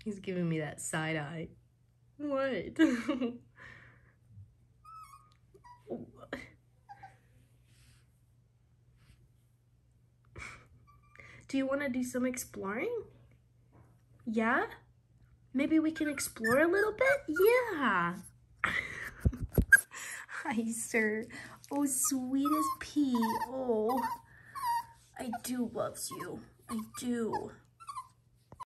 He's giving me that side eye. What? Do you want to do some exploring? Yeah? Maybe we can explore a little bit? Yeah. Hi, sir. Oh, sweet as pea. Oh, I do loves you. I do.